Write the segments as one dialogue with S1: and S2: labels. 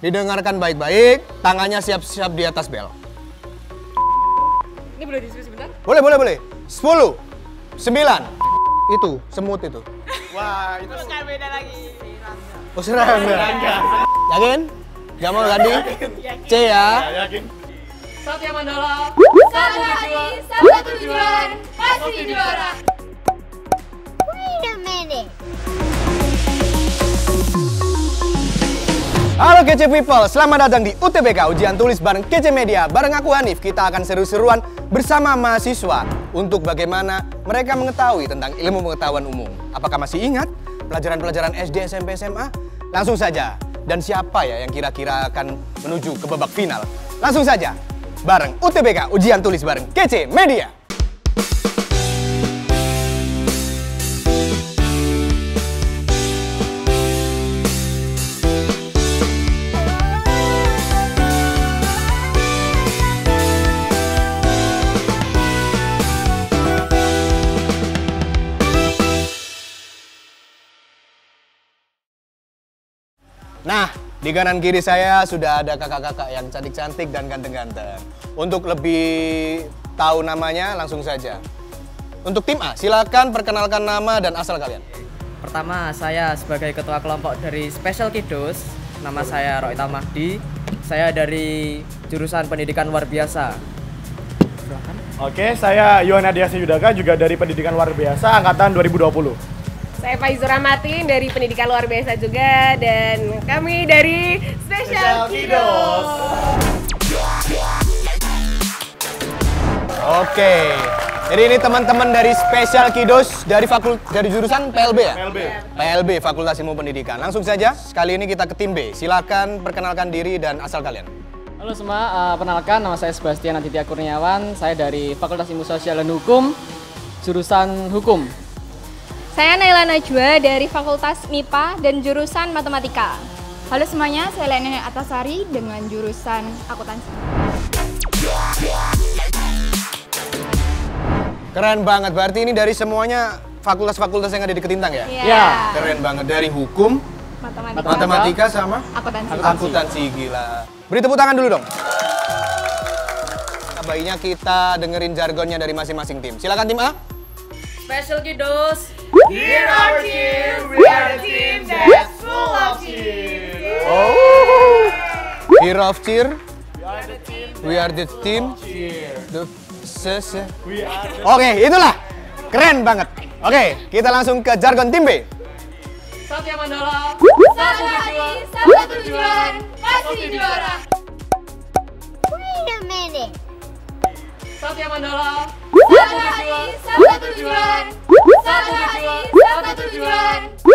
S1: Didengarkan baik-baik, tangannya siap-siap di atas bel.
S2: Ini boleh diskusi sebentar?
S1: Boleh. 10, 9. Itu, semut itu.
S3: Wah, itu
S2: Bukan beda lagi.
S1: Oh, serangga. Yakin? Gak mau ganti? C ya.
S3: yakin.
S2: Satya Mandala.
S4: Satu hati, satu tujuan, pasti juara. Wait a minute.
S1: Halo Kece People, selamat datang di UTBK Ujian Tulis bareng Kece Media. Bareng aku Hanif, kita akan seru-seruan bersama mahasiswa untuk bagaimana mereka mengetahui tentang ilmu pengetahuan umum. Apakah masih ingat pelajaran-pelajaran SD, SMP, SMA? Langsung saja. Dan siapa ya yang kira-kira akan menuju ke babak final? Langsung saja, bareng UTBK Ujian Tulis bareng Kece Media. Nah, di kanan kiri saya sudah ada kakak-kakak yang cantik-cantik dan ganteng-ganteng. Untuk lebih tahu namanya, langsung saja. Untuk tim A, silakan perkenalkan nama dan asal kalian.
S5: Pertama, saya sebagai ketua kelompok dari Special Kiddos. Nama saya Roita Mahdi. Saya dari jurusan Pendidikan Luar Biasa.
S3: Oke, saya Yohana Dias Yudaka juga dari Pendidikan Luar Biasa angkatan 2020.
S2: Saya Faizura Matin dari Pendidikan Luar Biasa juga, dan kami dari Special Kiddos.
S1: Oke. Jadi ini teman-teman dari Special Kiddos dari jurusan PLB ya? PLB, Fakultas Ilmu Pendidikan. Langsung saja, kali ini kita ke tim B. Silakan perkenalkan diri dan asal kalian.
S5: Halo semua, perkenalkan nama saya Sebastian Aditya Kurniawan. Saya dari Fakultas Ilmu Sosial dan Hukum, jurusan Hukum.
S4: Saya Naila Najwa dari Fakultas MIPA dan jurusan Matematika. Halo semuanya, saya Lena Atasari dengan jurusan Akuntansi.
S1: Keren banget, berarti ini dari semuanya fakultas-fakultas yang ada di Ketintang ya?
S5: Ya.
S1: Keren banget, dari hukum, matematika sama akuntansi, gila. Beri tepuk tangan dulu dong. Baiknya kita dengerin jargonnya dari masing-masing tim. Silakan tim A.
S2: Special Kiddos.
S3: Here our team, we are the team that's full of cheer.
S1: Oh, Hero of Cheer. We are the team. Oke, itulah. Keren banget. Oke, kita langsung ke jargon tim B.
S2: Satya Mandala.
S4: Satu hati, satu tujuan, pasti juara. Wait a minute.
S2: Satya Mandala.
S4: Satu hati, satu tujuan. Satu hati, satu tujuan.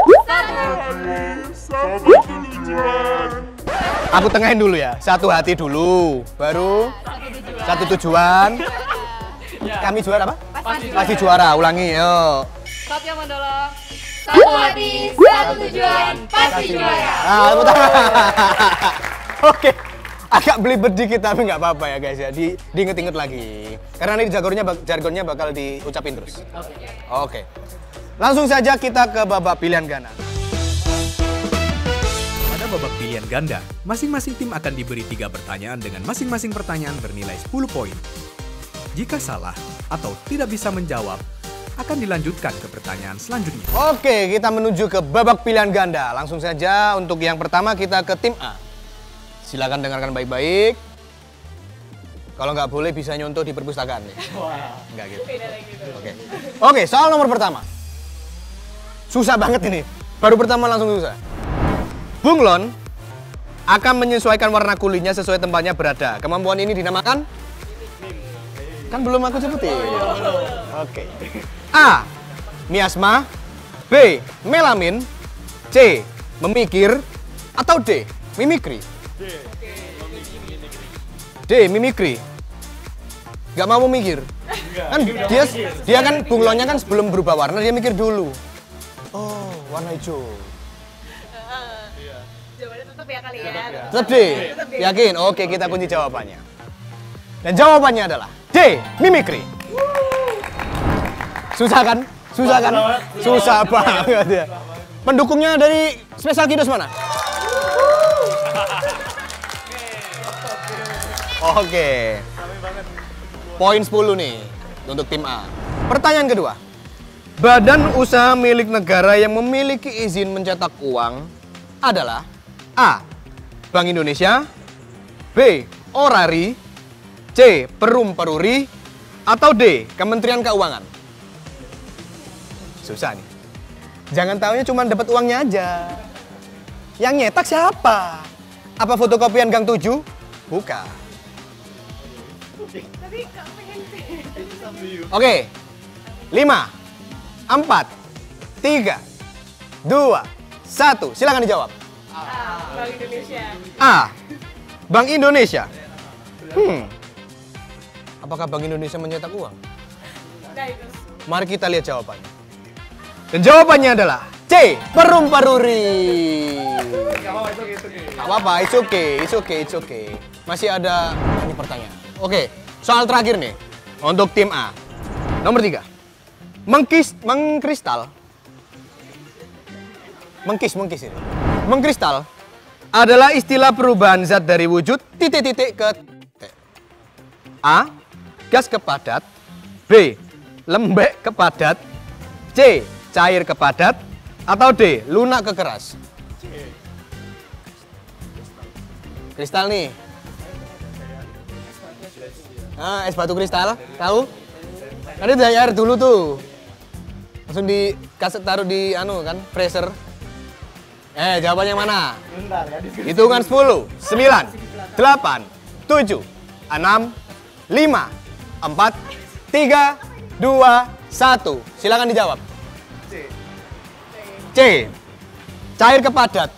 S4: Satu tujuan.
S1: Aku tengahin dulu ya. Satu hati dulu, baru satu tujuan. Kami juara apa? Pasti juara. Ulangi, yuk.
S2: Satya Mandala.
S4: Satu hati, satu tujuan, pasti juara.
S1: Tepuk tangan. Oke. Agak belibet dikit tapi nggak apa-apa ya guys ya. Diinget-inget lagi. Karena ini jargonnya bakal diucapin terus. Oke. Langsung saja kita ke babak pilihan ganda.
S6: Pada babak pilihan ganda, masing-masing tim akan diberi 3 pertanyaan dengan masing-masing pertanyaan bernilai 10 poin. Jika salah atau tidak bisa menjawab, akan dilanjutkan ke pertanyaan selanjutnya.
S1: Oke, kita menuju ke babak pilihan ganda. Langsung saja untuk yang pertama kita ke tim A. Silakan dengarkan baik-baik. Kalau nggak boleh bisa nyontoh di perpustakaan nih. Nggak gitu. Oke, soal nomor pertama. Susah banget ini. Baru pertama langsung susah. Bunglon akan menyesuaikan warna kulitnya sesuai tempatnya berada. Kemampuan ini dinamakan? Kan belum aku sebutin. Oke. A. Miasma. B. Melamin. C. Memikir. Atau D. Mimikri. D. Mimikri. Gak mau memikir. Kan dia kan bunglonnya kan sebelum berubah warna dia mikir dulu. Oh, warna hijau.
S2: Jawabannya tetap ya kali ya.
S1: Tetap D. Yakin? Oke, kita kunci jawabannya. Dan jawabannya adalah D. Mimikri. Susah kan? Susah kan? Susah banget ya. Pendukungnya dari Special Kiddos mana? Oke. Poin 10 nih untuk tim A. Pertanyaan kedua. Badan usaha milik negara yang memiliki izin mencetak uang adalah A. Bank Indonesia, B. Orari, C. Perum Peruri, atau D. Kementerian Keuangan. Susah nih. Jangan taunya cuma dapat uangnya aja. Yang nyetak siapa? Apa fotokopian Gang 7? Bukan. Oke. 5, 4, 3, 2, 1. Silakan dijawab.
S2: Bank Indonesia.
S1: A. Bank Indonesia. Apakah Bank Indonesia mencetak uang?
S2: Nah, itu.
S1: Mari kita lihat jawabannya. Dan jawabannya adalah C. Perum Peruri. Gak apa-apa, it's okay. Masih ada ini pertanyaan. Oke, soal terakhir nih untuk tim A. Nomor 3. Mengkristal ini. Mengkristal adalah istilah perubahan zat dari wujud titik-titik ke titik. A. Gas ke padat. B. Lembek ke padat. C. Cair ke padat. Atau D. Lunak ke keras. Kristal nih. Es batu kristal, tahu? Kan itu dari air dulu tuh. Langsung dikasih taruh di freezer. Jawabannya mana? Hitungan 10, 9, 8, 7, 6, 5, 4, 3, 2, 1. Silakan dijawab. C. Cair ke padat.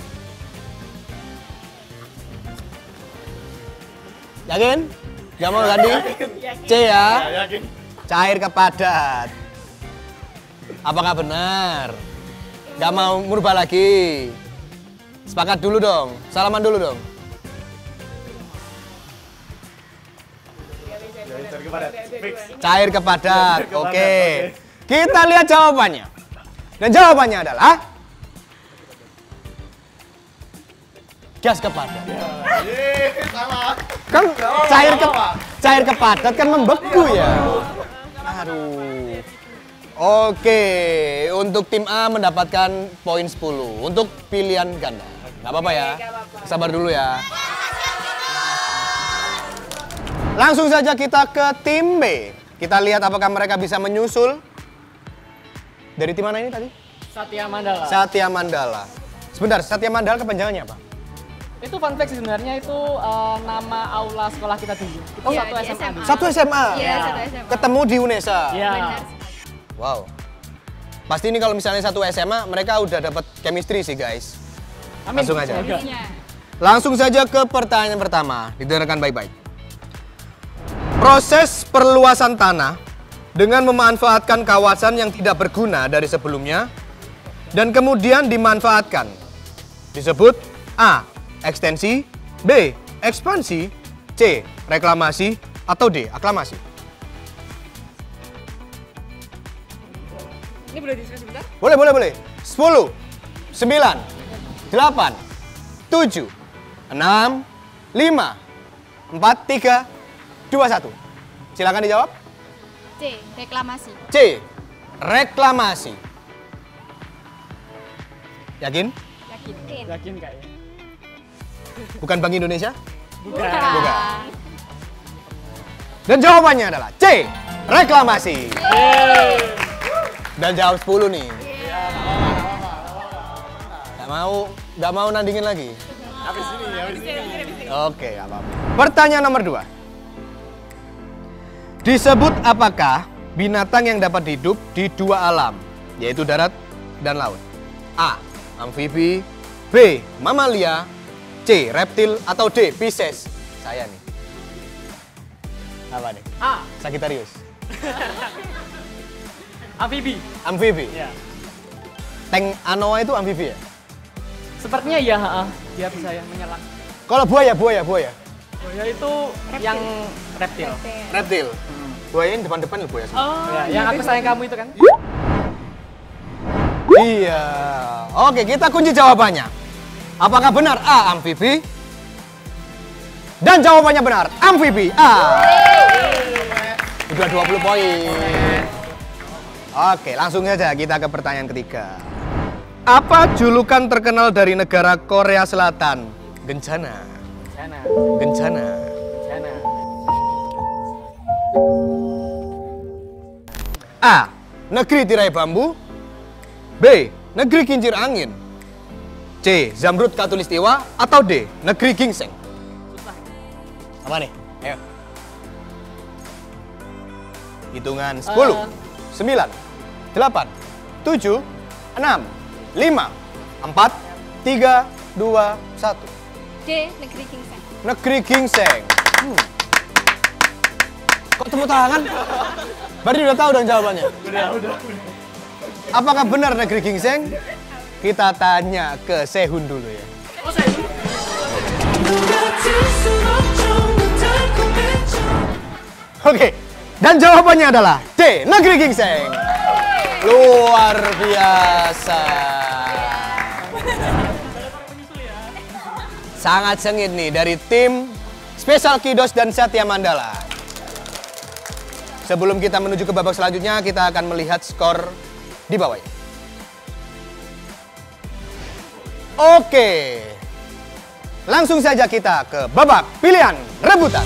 S1: Yakin? Gak mau ganti? C ya? Cair ke padat. Apakah benar? Gak mau merubah lagi? Sepakat dulu dong. Salaman dulu dong. Cair ke padat. Oke. Kita lihat jawabannya. Dan jawabannya adalah gas ke padat. Kan cair ke padat kan membeku ya. Aduh. Oke, untuk tim A mendapatkan poin 10 untuk pilihan ganda. Nggak apa-apa ya. Sabar dulu ya. Langsung saja kita ke tim B. Kita lihat apakah mereka bisa menyusul. Dari tim mana ini tadi?
S7: Satya Mandala.
S1: Satya Mandala. Sebentar, Satya Mandala kepanjangannya apa?
S7: Itu fun fact sih sebenarnya, itu nama aula sekolah kita dulu. Itu satu SMA.
S1: Satu SMA?
S4: Iya, satu SMA.
S1: Ketemu di UNESA?
S7: Iya.
S1: Wow. Pasti ini kalau misalnya satu SMA, mereka udah dapat chemistry sih guys.
S7: Amin.
S1: Langsung aja.
S7: Semoga.
S1: Langsung saja ke pertanyaan pertama. Didengarkan baik-baik. Proses perluasan tanah dengan memanfaatkan kawasan yang tidak berguna dari sebelumnya dan kemudian dimanfaatkan disebut A. Ekstensi, B. Ekspansi, C. Reklamasi, atau D. Aklamasi.
S2: Ini boleh diskusi sebentar?
S1: Boleh. 10, 9, 8, 7, 6, 5, 4, 3, 2, 1. Silakan dijawab.
S4: C. Reklamasi.
S1: C. Reklamasi. Yakin?
S7: Yakin Kak ya?
S1: Bukan Bank Indonesia?
S7: Bukan.
S1: Dan jawabannya adalah C. Reklamasi. Dan jawab 10 nih. Gak mau nandingin lagi?
S3: Habis ini.
S1: Oke, gak apa-apa. Pertanyaan nomor 2. Disebut apakah binatang yang dapat hidup di dua alam, yaitu darat dan laut? A. Amfibi, B. Mamalia, C. Reptil, atau D. Pisces? Saya nih. Apa nih?
S7: A.
S1: Sagittarius.
S7: Amfibi.
S1: Amfibi.
S7: Ya.
S1: Tank Anoa itu amfibi ya?
S7: Sepertinya iya, dia bisa ya menyelam.
S1: Kalau buaya?
S7: Buaya itu yang reptil.
S1: Reptil. Buaya ini depan-depan loh buaya.
S7: Ya, yang aku sayang kamu itu kan?
S1: Iya. Oke, kita kunci jawabannya. Apakah benar A. Amfibi, Dan jawabannya benar, amfibi. Udah 20 poin. Oke, langsung saja kita ke pertanyaan ketiga. Apa julukan terkenal dari negara Korea Selatan? Gencana. Gencana. A. Negeri tirai bambu. B. Negeri kincir angin. C. Zamrud Khatulistiwa. Atau D. Negeri gingseng. Apa nih? Ayo. Hitungan 10, 9, 8, 7, 6, 5, 4, 3, 2, 1.
S4: D. Negeri gingseng.
S1: Negeri gingseng. Kok tepuk tangan? Berarti udah tahu dong jawabannya? Udah. Apakah benar negeri gingseng? Kita tanya ke Sehun dulu ya.
S7: Oh, Sehun.
S1: Oke, dan jawabannya adalah D. Negeri gingseng. Luar biasa. Sangat sengit nih dari tim Special Kidos dan Satya Mandala. Sebelum kita menuju ke babak selanjutnya, kita akan melihat skor di bawah. Oke, langsung saja kita ke babak pilihan rebutan.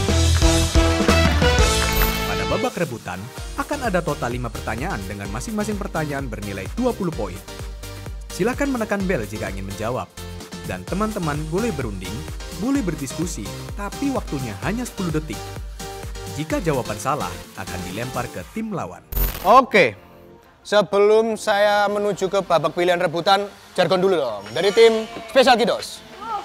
S6: Pada babak rebutan, akan ada total 5 pertanyaan dengan masing-masing pertanyaan bernilai 20 poin. Silakan menekan bel jika ingin menjawab. Dan teman-teman boleh berunding, boleh berdiskusi, tapi waktunya hanya 10 detik. Jika jawaban salah, akan dilempar ke tim lawan.
S1: Oke, sebelum saya menuju ke babak pilihan rebutan, jargon dulu dong. Dari tim Special Kidos.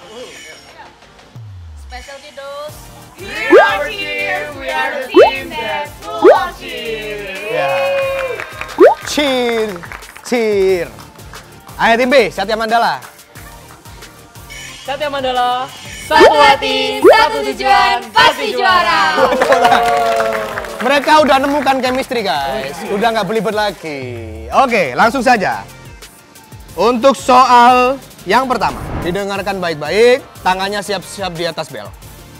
S2: Special Kidos. We are the team that's full of cheer.
S1: Ya. Cheer. Ayo tim B, Satya Mandala.
S7: Satya Mandala.
S4: Satu hati, satu tujuan, pasti juara.
S1: Mereka udah nemukan chemistry guys, udah nggak belibet lagi. Oke, langsung saja. Untuk soal yang pertama, didengarkan baik-baik, tangannya siap-siap di atas bel.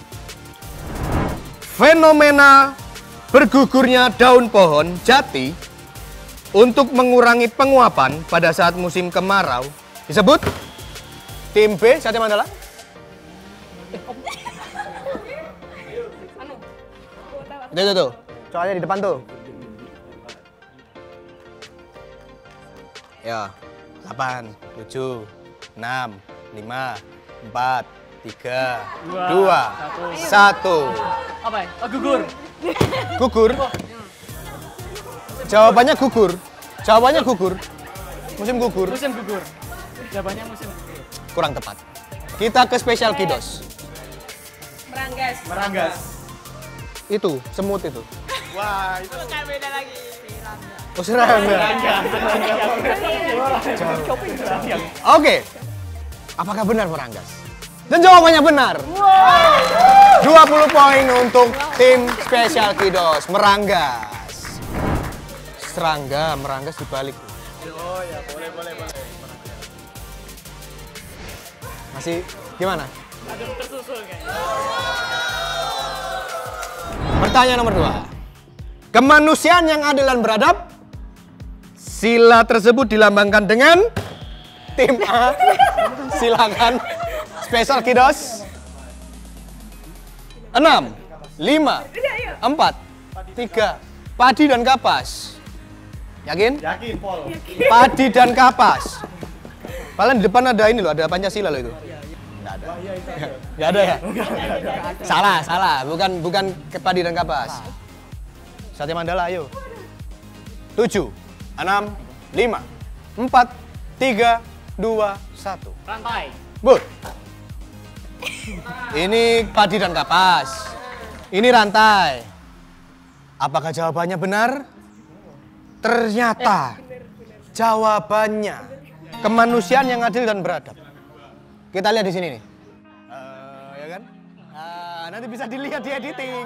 S1: Fenomena bergugurnya daun pohon jati untuk mengurangi penguapan pada saat musim kemarau disebut tim B, Satya Mandala. Itu tuh, soalnya di depan tuh. Ya, 8, 7, 6, 5, 4, 3, 2, 1.
S7: Apa ya? Oh, gugur.
S1: Gugur. Jawabannya gugur. Jawabannya gugur. Musim gugur.
S7: Musim gugur. Jawabannya musim gugur.
S1: Kurang tepat. Kita ke Special Kidos.
S7: Meranggas.
S1: Itu, semut itu.
S7: Wah, itu
S2: Bukan beda lagi.
S1: Oh, serangga. Oke. Apakah benar meranggas? Dan jawabannya benar. 20 poin untuk tim Special Kidos. Meranggas. Serangga, meranggas dibalik.
S3: Oh ya, boleh.
S1: Masih gimana?
S7: ada tersusul kayaknya.
S1: Pertanyaan nomor 2. Kemanusiaan yang adil dan beradab. Sila tersebut dilambangkan dengan tim A. Silakan. Special Kidos. 6, 5, 4, 3. Padi dan kapas. Yakin?
S3: Yakin, Pol.
S1: Padi dan kapas. Paling di depan ada ini loh, ada Pancasila loh itu. Nggak ada. Nggak ada ya? Salah. Bukan padi dan kapas. Satya Mandala, ayo. 7, 6, 5, 4, 3, 2, 1.
S7: Rantai.
S1: Bud. Ini padi dan kapas. Ini rantai. Apakah jawabannya benar? Ternyata jawabannya kemanusiaan yang adil dan beradab. Kita lihat di sini nih. Ya kan? Nanti bisa dilihat di editing.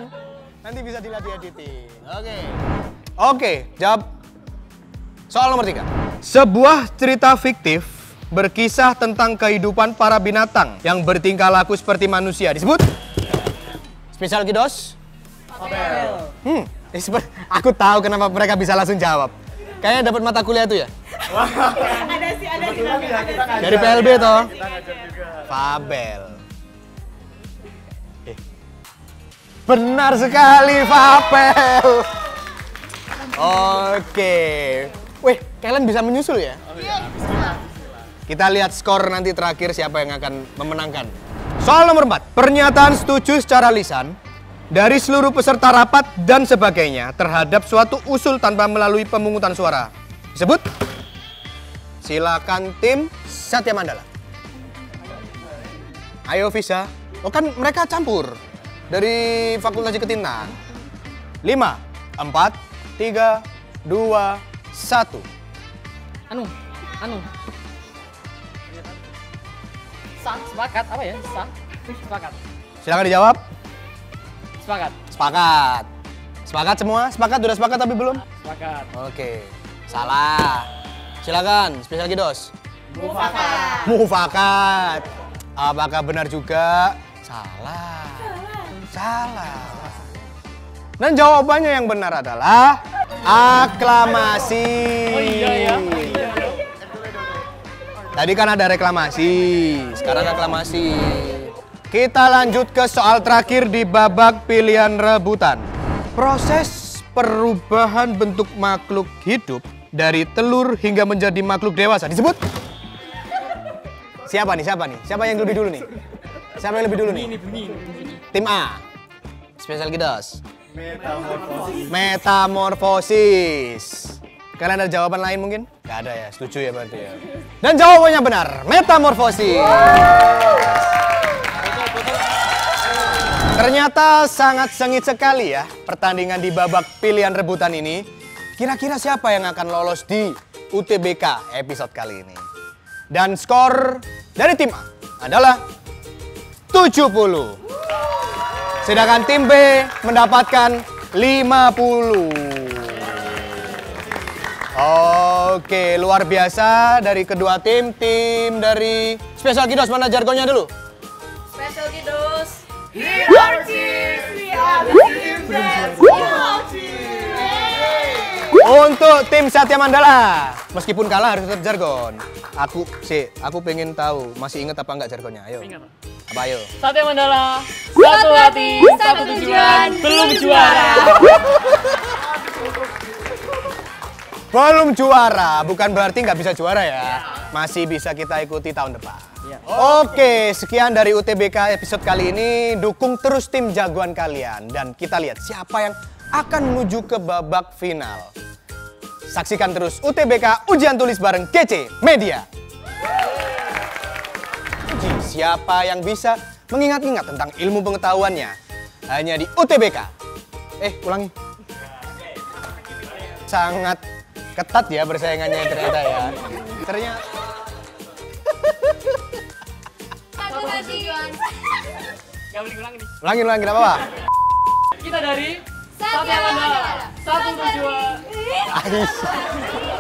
S1: Oke, jawab soal nomor 3. Sebuah cerita fiktif berkisah tentang kehidupan para binatang yang bertingkah laku seperti manusia disebut Spesial Kidos? Fabel. Aku tahu kenapa mereka bisa langsung jawab. Kayaknya dapat mata kuliah itu ya?
S2: Ada sih.
S1: Dari PLB toh? Fabel. Benar sekali, Fabel. Oke. Wih, kalian bisa menyusul ya? Kita lihat skor nanti terakhir siapa yang akan memenangkan. Soal nomor 4, pernyataan setuju secara lisan dari seluruh peserta rapat dan sebagainya terhadap suatu usul tanpa melalui pemungutan suara. Disebut? Silakan tim Satya Mandala. Ayo Visa. Oh kan mereka campur dari Fakultas Ketintan. 5, 4, 3, 2, 1.
S7: Anu. Sepakat apa ya? Sepakat.
S1: Silakan dijawab.
S7: Sepakat.
S1: Sepakat semua? Sepakat? Udah sepakat tapi belum?
S7: Sepakat.
S1: Oke. Salah. Silakan, Spesial Kidos. Mufakat. Apakah benar juga? Salah. Dan jawabannya yang benar adalah aklamasi.
S7: Oh iya ya.
S1: Tadi kan ada reklamasi, sekarang aklamasi. Kita lanjut ke soal terakhir di babak pilihan rebutan. Proses perubahan bentuk makhluk hidup dari telur hingga menjadi makhluk dewasa disebut? Siapa nih? Siapa yang lebih dulu nih? Siapa yang lebih dulu nih? Tim A. Spesial Kidos. Metamorfosis. Kalian ada jawaban lain mungkin? Gak ada ya, setuju ya berarti ya. Dan jawabannya benar, metamorfosis. Ternyata sangat sengit sekali ya pertandingan di babak pilihan rebutan ini. Kira-kira siapa yang akan lolos di UTBK episode kali ini? Dan skor dari tim A adalah 70. Sedangkan tim B mendapatkan 50. Oke, luar biasa dari kedua tim. Tim dari Spesial Kidos, mana jargonnya dulu?
S2: Special Kidos. Hero Cheers, we are the team that Hero Cheers.
S1: Untuk tim Satya Mandala, meskipun kalah harus tetap jargon. Aku pengen tahu, masih ingat apa enggak jargonnya? Ayo.
S7: Ingat.
S1: Apa ayo?
S7: Satya Mandala, satu hati, satu tujuan, belum juara.
S1: Belum juara, bukan berarti nggak bisa juara ya. Masih bisa kita ikuti tahun depan. Oke, sekian dari UTBK episode kali ini. Dukung terus tim jagoan kalian. Dan kita lihat siapa yang akan menuju ke babak final. Saksikan terus UTBK Ujian Tulis bareng Kece Media. Siapa yang bisa mengingat-ingat tentang ilmu pengetahuannya hanya di UTBK. Ulangi. Sangat ketat ya persaingannya ternyata ya. Ternyata.
S7: Gak boleh ulang nih.
S1: Ulangi, gak apa-apa.
S7: Kita dari Satya Mandala, satu tujuan.